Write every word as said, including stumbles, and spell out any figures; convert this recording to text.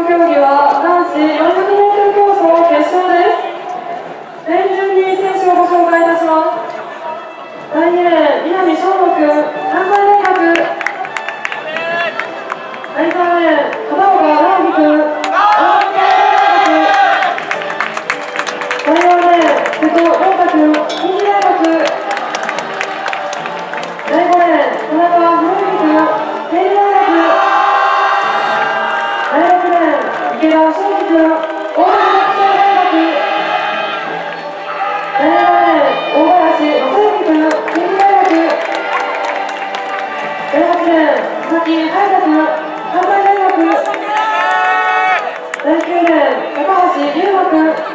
競技は男子よんひゃくメートル競争決勝です。レーン順に選手をご紹介いたします。だいにレーン、南翔吾君、関西大学。だいさんレーン、片岡直樹君、大阪大学。だいよんレーン、瀬戸亮太君、近畿大学。だいごレーン、田中博之君、慶應大学。だいろくレーン、池田翔樹君、大阪国際大学。だいななレーン、大林正幸君、近畿大学。だいはちレーン、佐々木隼人君、関西大学。だいきゅうレーン、高橋優馬君。